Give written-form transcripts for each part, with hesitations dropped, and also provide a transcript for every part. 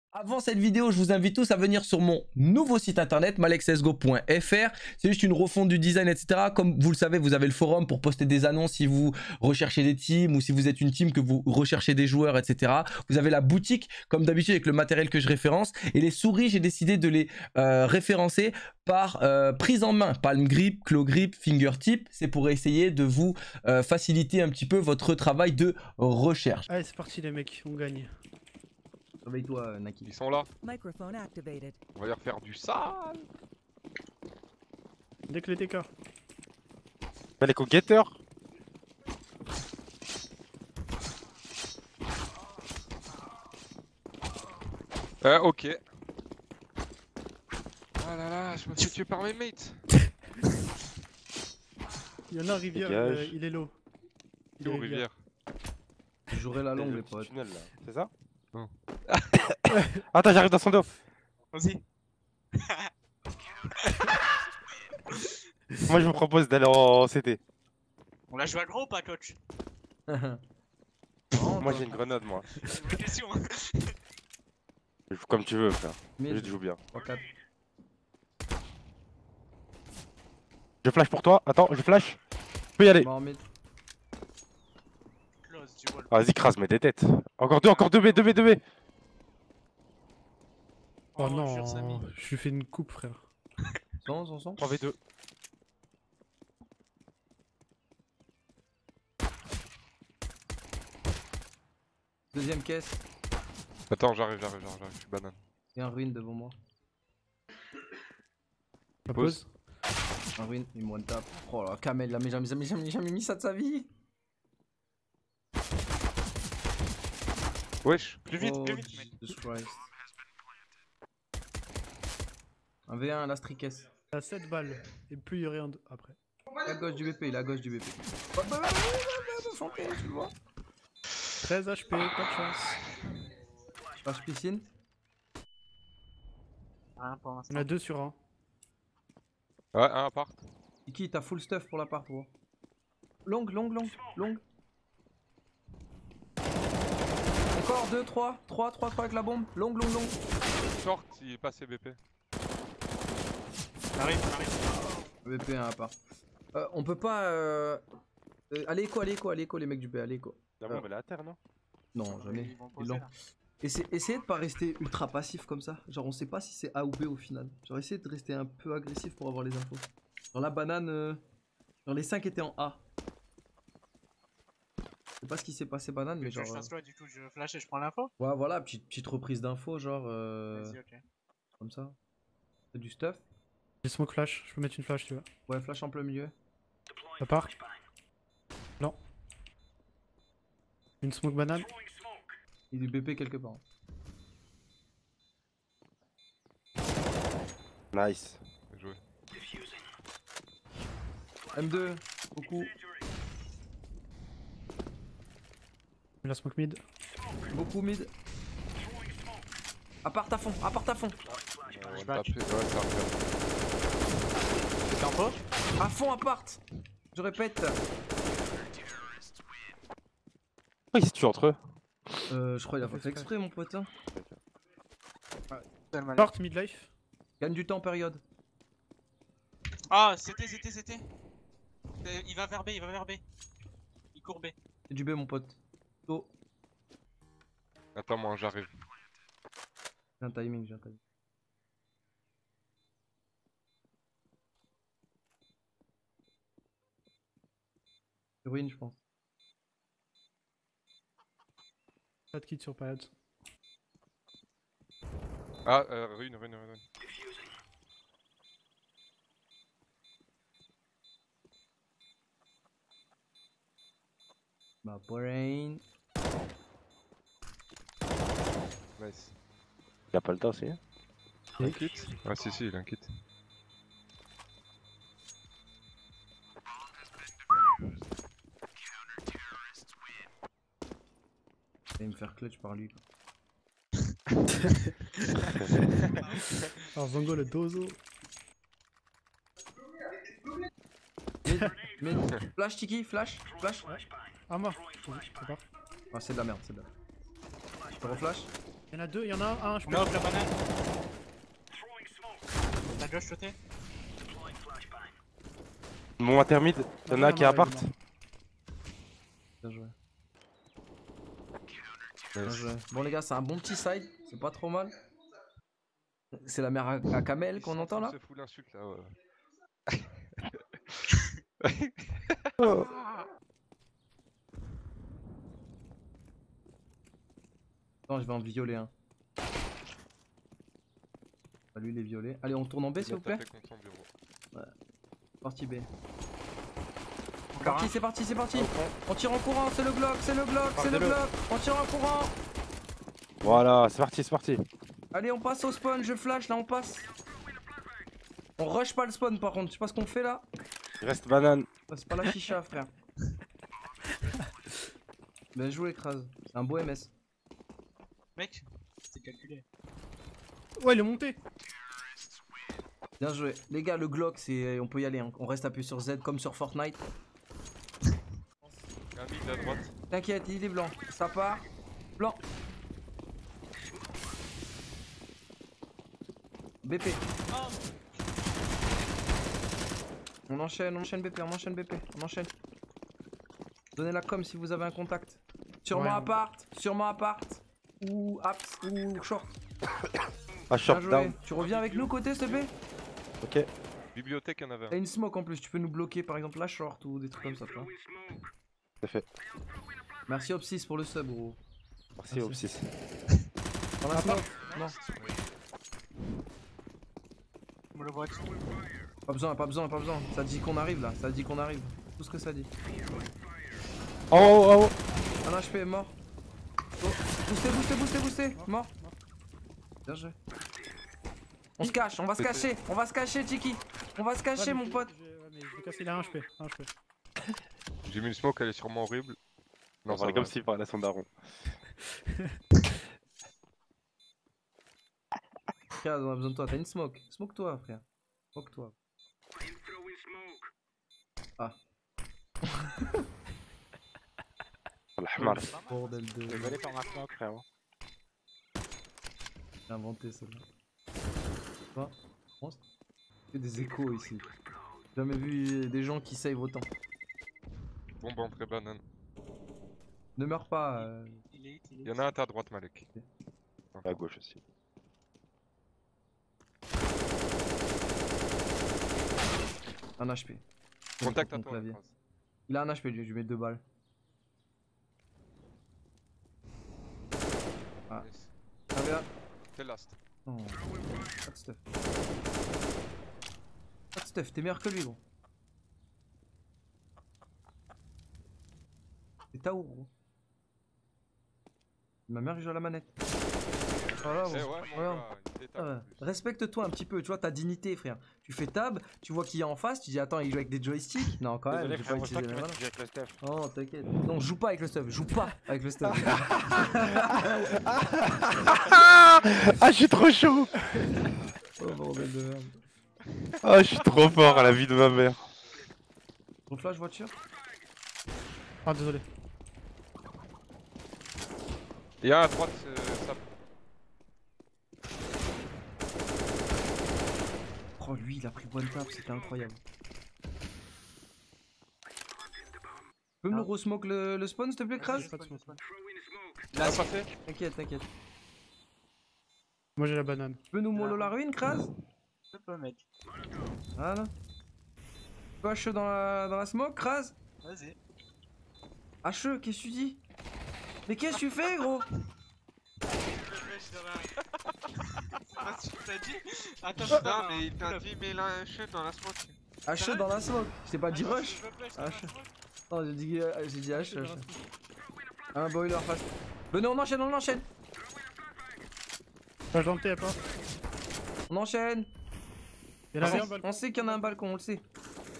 Avant cette vidéo, je vous invite tous à venir sur mon nouveau site internet malexsgo.fr. C'est juste une refonte du design, etc. Comme vous le savez, vous avez le forum pour poster des annonces si vous recherchez des teams ou si vous êtes une team que vous recherchez des joueurs, etc. Vous avez la boutique, comme d'habitude, avec le matériel que je référence. Et les souris, j'ai décidé de les référencer par prise en main. Palm grip, claw grip, fingertip. C'est pour essayer de vous faciliter un petit peu votre travail de recherche. Allez, c'est parti les mecs, on gagne. Réveille-toi, Naki. Ils sont là. Microphone activated. On va leur faire du sale. Dès que les TK. Les co-getters. Ok. Ah là là, je me suis tué par mes mates. Il y en a un rivière, Dégage. il est low. Il est où, rivière? J'aurai la longue, les potes. Tunnel là, c'est ça? Non. Attends, j'arrive dans son dos. Vas-y. Moi je vous propose d'aller en CT. On l'a joué à gros ou pas, coach? Moi j'ai une grenade, moi. C'est une question. Je joue comme tu veux, frère. Mais Je joue bien. 3-4. Je flash pour toi. Attends, je flash. Je peux y aller. Mort mid. Close, tu vois. Vas-y, crase, mets des têtes. Encore deux B, 2B. Oh, jure, non, Samy. je lui fais une coupe frère. Sans. 3v2. Deuxième caisse. Attends, j'arrive, je suis banane. Il y a un ruine devant moi. La Pause. pause. Un ruine, il me one tap. Oh là, Kamel, il a jamais mis ça de sa vie. Wesh. Plus vite, Oh, plus vite, mec. Jesus Christ. Un V1, la street caisse. Il a 7 balles. Et plus il y a rien après. Il est à gauche du BP, il est à gauche du BP. Chanter, tu le vois. 13 HP, pas de chance. Je passe piscine. Rien pour l'instant. On a 2 sur 1. Ouais, un appart. Iki, t'as full stuff pour l'appart, gros. Long. Encore 2, 3 avec la bombe. Long. Short, il est passé BP. Arrive. BP, un appart. On peut pas. Allez, écho, les mecs du B, allez, écho. La bombe elle est à terre, non? Non, jamais. Ils vont Ils poser, l'ont. là. Essayez de pas rester ultra passif comme ça. Genre, on sait pas si c'est A ou B au final. Genre, essayez de rester un peu agressif pour avoir les infos. Genre, la banane. Genre, les 5 étaient en A. Je sais pas ce qui s'est passé, banane, mais Tu veux que genre. je fasse quoi du coup? Je flash et je prends l'info? Ouais, voilà, petite reprise d'infos, genre. Vas-y, ok. Comme ça. C'est du stuff. J'ai smoke flash, je peux mettre une flash tu vois. Ouais, flash en plein milieu. Ça part. Non. Une smoke banane. Et du BP quelque part. Nice. Bien joué. M2, beaucoup. La smoke mid. Beaucoup mid. Appart à fond. On va taper. Ouais, ça revient. T'es en faux? À fond, appart. Je répète. Pourquoi ils se tuent entre eux? Je crois qu'il a pas fait exprès, mon pote. Hein. Short mid life. Gagne du temps, période. Ah, c'était. Il va vers B. Il court B. C'est du B, mon pote. Oh, Attends, moi, j'arrive. j'ai un timing. Ruine, je pense. Pas de kit sur pad. Ah, ruine. Ma brain. Nice. Il a pas le temps, c'est. Un kit? Ouais, si, il a un kit. Il va me faire clutch par lui. Alors Zongo le dozo. Mais flash, Tiki, flash. Ah moi. Ça part. Ah, c'est de la merde, Je te reflash. Y'en a deux, y'en a un, je peux. Non, la banane. T'as Josh sauté? Mon intermide, y'en a un qui est à part. Bien joué. Bien joué. Bon les gars, c'est un bon petit side, c'est pas trop mal. C'est la mère à Kamel qu'on entend là? C'est fou l'insulte là, ouais. Non, je vais en violer un. Ah, lui il est violé. Allez, on tourne en B s'il vous plaît. Partie B. C'est parti, c'est parti. On tire en courant, c'est le Glock, c'est le Glock, c'est le Glock. On tire en courant. Voilà, c'est parti, c'est parti. Allez, on passe au spawn, je flash, là on passe. On rush pas le spawn par contre, je sais pas ce qu'on fait là. Il reste banane. C'est pas la chicha frère. Bien joué Kraz, c'est un beau MS. Mec, c'est calculé. Ouais, il est monté. Bien joué. Les gars, le Glock, c'est, on peut y aller, hein. On reste appuyé sur Z comme sur Fortnite. Un mid à droite. T'inquiète, il est blanc. Ça part. Blanc. BP. On enchaîne BP, on enchaîne BP, on enchaîne. Donnez la com si vous avez un contact. Sûrement appart, ou apps, ou short. Ah, short Bien down. joué. Tu reviens avec nous côté s'il te plaît? Ok. Bibliothèque, il y en avait T'as un. une smoke en plus, tu peux nous bloquer par exemple la short ou des trucs comme ça. Tu vois. C'est fait. Merci Opsis pour le sub gros. Merci Opsis. Dans la smoke. Non. Me le vois. Pas besoin, pas besoin, pas besoin. Ça dit qu'on arrive là, ça dit qu'on arrive. Tout ce que ça dit. Oh oh oh. Un HP mort. Oh. Boostez. Mort. Bien joué. On se cache, on va se cacher, Tiki. On va se cacher mon pote. Ouais, mais je vais casser, il a un HP. J'ai mis une smoke, elle est sûrement horrible. Non, ça c'est va. comme s'il parlait à son daron. Frère, on a besoin de toi, t'as une smoke. Smoke toi frère. Smoke toi. Ah. Alhamar. Bordel de... Désolé par ma smoke, frérot. J'ai inventé celle-là. Quoi? Monstre? Il fait des échos ici. J'ai jamais vu des gens qui save autant. Bombe entrée banane. Ne meurs pas. Il Il y en a un à ta droite, Malek. À gauche aussi. Un HP. Contact à Mon toi. clavier. Phrase. Il a un HP lui, je lui mets 2 balles. Ah. Yes. AVA. T'es last. Oh. Pas de stuff. Pas de stuff, t'es meilleur que lui gros. C'est Tao gros. Ma mère il joue à la manette. Voilà, Eh ouais, gros. mon Voilà. gars, il était Ah ouais. en plus. Respecte-toi un petit peu, tu vois ta dignité frère. Tu fais tab, tu vois qui est en face, tu dis attends il joue avec des joysticks. Non quand même, Désolé, j'ai pas frérot, je utilisé crois les que tu voilà. m'as dit avec le Steph. Oh t'inquiète. Non joue pas avec le stuff, joue pas avec le stuff. Ah, je suis trop chaud. Oh bordel de merde. Ah, je suis trop fort à la vie de ma mère. Ton flash voiture. Ah, désolé. Il y a un à droite, ça. Oh lui il a pris one tap, c'était incroyable. Tu peux me re-smoke le spawn s'il te plaît Kraz? Pas de smoke. Il a pas fait. T'inquiète. Moi j'ai la banane. Tu peux nous mollo la ruine Kraz? Je peux, mec. Voilà. HE dans la smoke Kraz? Vas-y. HE, qu'est-ce que tu dis? Mais qu'est-ce que tu fais gros? Tu t'as dit? Attends, Non, mais il t'a dit, mais là, un chute dans la smoke. HE dans la smoke. Je t'ai pas dit rush. H. Non j'ai dit HE. Un boiler fast. Venez on enchaîne. Flash dans le T, pas. On enchaîne. Il y en avait un balcon. On sait qu'il y en a un balcon, on le sait.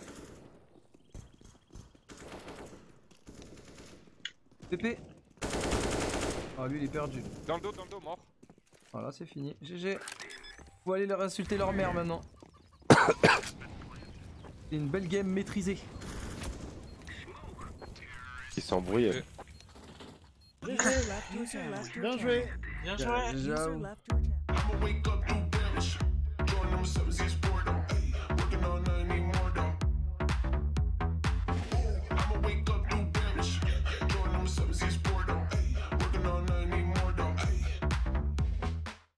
TP. Ah lui il est perdu. Dans le dos, mort. Voilà c'est fini. GG. Faut aller leur insulter leur mère maintenant. C'est une belle game maîtrisée. Ils s'embrouillent. Bien joué. Bien joué. User left your channel.